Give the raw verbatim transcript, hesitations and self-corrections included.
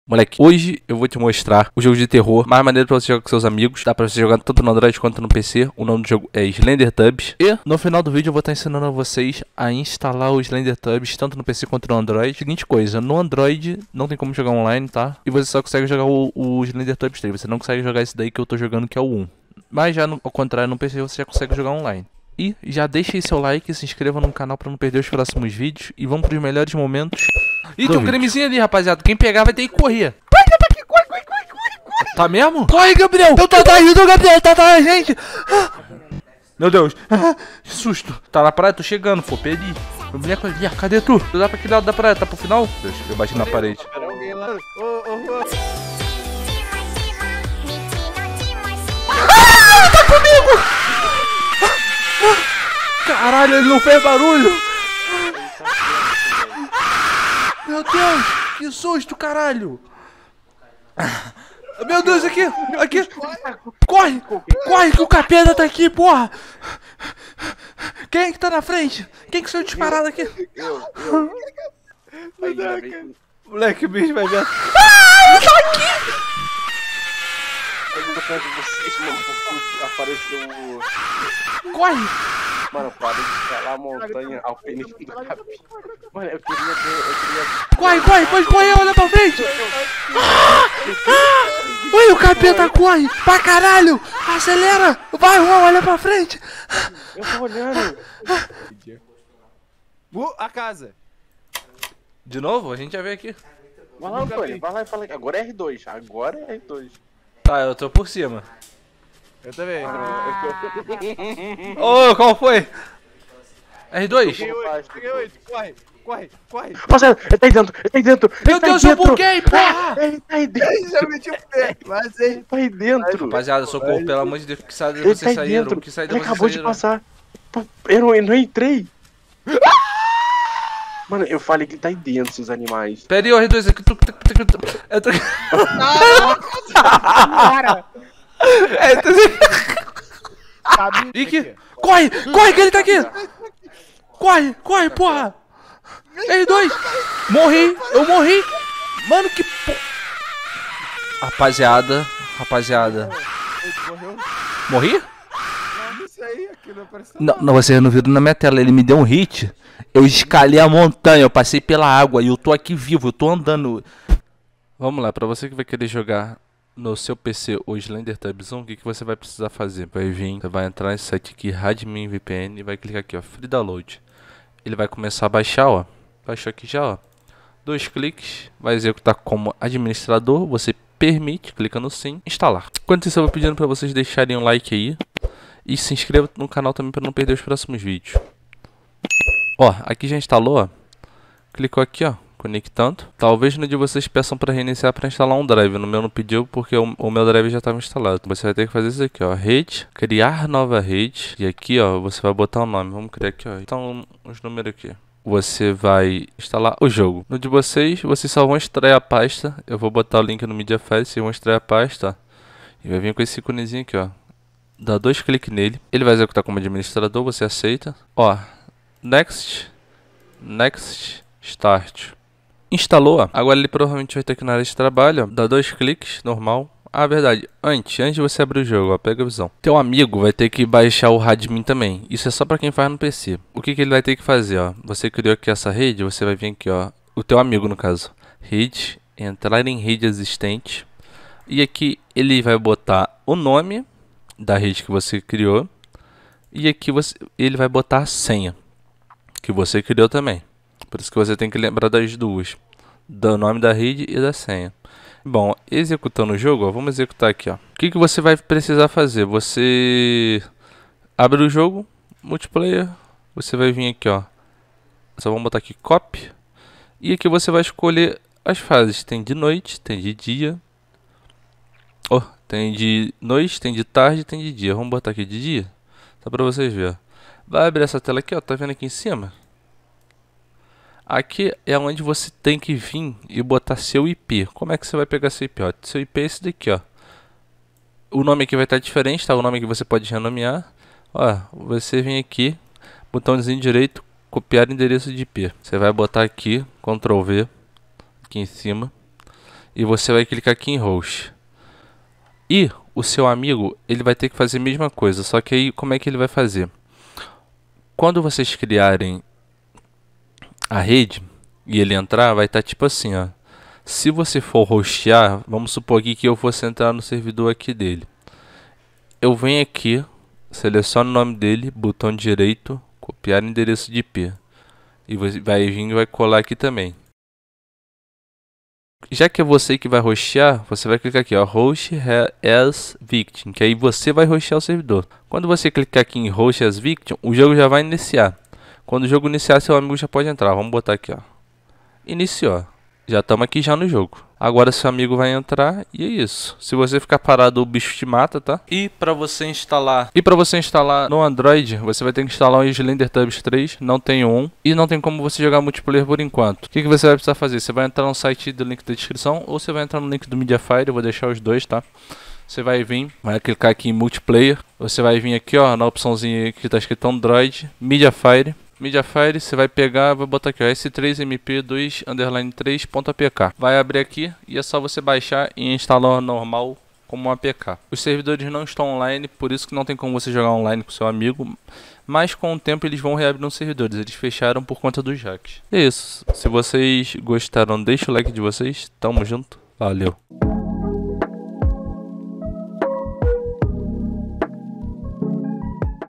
Moleque, hoje eu vou te mostrar o jogo de terror mais maneiro pra você jogar com seus amigos. Dá pra você jogar tanto no Android quanto no P C. O nome do jogo é Slendertubbies. E no final do vídeo eu vou estar ensinando a vocês a instalar o Slendertubbies tanto no P C quanto no Android. Seguinte coisa, no Android não tem como jogar online, tá? E você só consegue jogar o, o Slendertubbies três. Você não consegue jogar esse daí que eu tô jogando, que é o um. Mas já no, ao contrário, no P C você já consegue jogar online. E já deixa aí seu like, se inscreva no canal pra não perder os próximos vídeos. E vamos pros melhores momentos. Ih, tem um cremezinho ali, rapaziada. Quem pegar vai ter que correr. Corre, corre, corre, corre, corre. Tá mesmo? Corre, Gabriel! Eu tô atrás do Gabriel, tá atrás da gente! Meu Deus, que susto! Tá na praia? Tô chegando, pô, perdi. Meu boneco ali, cadê tu? Tu dá pra que lado da praia? Tá pro final? Deus, eu bati na parede. Ah, tá comigo! Caralho, ele não fez barulho! Meu Deus, que susto, caralho! Meu Deus, aqui, aqui! Corre! Corre que o capeta tá aqui, porra! Quem é que tá na frente? Quem que saiu disparado aqui? Eu, eu. Moleque. Moleque, o bicho vai ver. Ah, eu tô aqui! Eu tô perto de vocês, mano, porque apareceu o... Corre! Mano, para de escalar a montanha alpinista do capim. Mano, eu queria ter... Eu queria... Corre, corre, pode correr, olha pra frente! Ah! Ah! Oi, o capeta corre! Pra caralho! Acelera! Vai, Juan, olha pra frente! Eu tô olhando. Uh, a casa. De novo? A gente já veio aqui. Vai lá, Antônio, vai lá e fala. Agora é R dois, agora é R dois. Tá, eu tô por cima. Eu também. Ô, oh, qual foi? R dois? Peguei oito, peguei oito. Corre, corre, corre. Rapaziada, ele tá aí dentro, ele tá aí dentro. Meu ele tá aí Deus, eu dentro. buguei, porra! Ele tá aí dentro. Já meti o pé, mas Ele tá aí dentro. Rapaziada, socorro, pelo amor de Deus, que saída Ele tá vocês aí saíram? dentro. Que saída Ele vocês acabou de saíram? passar. Pô, Eu não, eu não entrei. Mano, eu falei que ele tá aí dentro, seus animais. Pera aí, ô R dois, aqui tu... tu- tu- tu- Eu tô... Cara! É, tô... Ih, que... Corre! Corre que ele tá aqui! Corre! Corre, porra! R dois! Morri! Eu morri! Mano, que po... Rapaziada, rapaziada. Morreu? Morri? Não, isso aí, aqui não apareceu. Não, não, vocês não viram na minha tela, ele me deu um hit. Eu escalei a montanha, eu passei pela água e eu tô aqui vivo, eu tô andando. Vamos lá, pra você que vai querer jogar no seu P C o Slendertubbies um, o que, que você vai precisar fazer? Vai vir, você vai entrar nesse site aqui, Radmin V P N, e vai clicar aqui, ó, Free Download. Ele vai começar a baixar, ó. Baixou aqui já, ó. Dois cliques, vai executar como administrador, você permite, clica no sim, instalar. Enquanto isso eu vou pedindo pra vocês deixarem um like aí. E se inscreva no canal também para não perder os próximos vídeos. Ó, aqui já instalou, ó. Clicou aqui, ó, conectando. Talvez no de vocês peçam para reiniciar para instalar um drive. No meu não pediu porque o, o meu drive já estava instalado. Você vai ter que fazer isso aqui, ó, rede, criar nova rede. E aqui, ó, você vai botar o nome. Vamos criar aqui, ó. Então, os números aqui. Você vai instalar o jogo. No de vocês, vocês só vão extrair a pasta. Eu vou botar o link no MediaFast e vão extrair a pasta, ó. E vai vir com esse iconezinho aqui, ó. Dá dois cliques nele, ele vai executar como administrador, você aceita. Ó, next, next, start. Instalou, agora ele provavelmente vai ter que na área de trabalho, ó. Dá dois cliques, normal. Ah, verdade, antes, antes de você abrir o jogo, ó, pega a visão. Teu amigo vai ter que baixar o Radmin também, isso é só pra quem faz no P C. O que que ele vai ter que fazer, ó? Você criou aqui essa rede, você vai vir aqui, ó, o teu amigo no caso. Rede, entrar em rede existente. E aqui ele vai botar o nome da rede que você criou, e aqui você, ele vai botar a senha que você criou também. Por isso que você tem que lembrar das duas, do nome da rede e da senha. Bom, executando o jogo, ó, vamos executar aqui, ó. O que que você vai precisar fazer? Você abre o jogo, multiplayer, você vai vir aqui, ó. Só vamos botar aqui copy, e aqui você vai escolher as fases. Tem de noite, tem de dia. Oh, tem de noite, tem de tarde, tem de dia. Vamos botar aqui de dia, só pra vocês verem. Vai abrir essa tela aqui, ó, tá vendo aqui em cima? Aqui é onde você tem que vir e botar seu I P. Como é que você vai pegar seu I P? Ó, seu I P é esse daqui, ó. O nome aqui vai estar diferente, tá? O nome que você pode renomear. Ó, você vem aqui, botãozinho direito, copiar endereço de I P. Você vai botar aqui, control V, aqui em cima. E você vai clicar aqui em host. E o seu amigo, ele vai ter que fazer a mesma coisa, só que aí como é que ele vai fazer? Quando vocês criarem a rede e ele entrar, vai estar tipo assim, ó. Se você for hostear, vamos supor aqui que eu fosse entrar no servidor aqui dele. Eu venho aqui, seleciono o nome dele, botão direito, copiar endereço de I P. E vai vir e vai colar aqui também. Já que é você que vai hostear, você vai clicar aqui, ó, host as victim, que aí você vai hostear o servidor. Quando você clicar aqui em host as victim, o jogo já vai iniciar. Quando o jogo iniciar, seu amigo já pode entrar. Vamos botar aqui, ó. Iniciou. Já estamos aqui já no jogo. Agora seu amigo vai entrar e é isso. Se você ficar parado, o bicho te mata, tá? E para você instalar, e para você instalar no Android, você vai ter que instalar o Slendertubbies três, não tem um e não tem como você jogar multiplayer por enquanto. O que, que você vai precisar fazer? Você vai entrar no site do link da descrição ou você vai entrar no link do Mediafire, eu vou deixar os dois, tá? Você vai vir, vai clicar aqui em multiplayer, você vai vir aqui, ó, na opçãozinha que tá escrito Android, Mediafire. Mediafire, você vai pegar, vai botar aqui, ó, S três M P dois underline três ponto A P K. Vai abrir aqui e é só você baixar e instalar normal como um A P K. Os servidores não estão online, por isso que não tem como você jogar online com seu amigo. Mas com o tempo eles vão reabrir os servidores, eles fecharam por conta dos hacks. É isso, se vocês gostaram, deixa o like de vocês, tamo junto, valeu.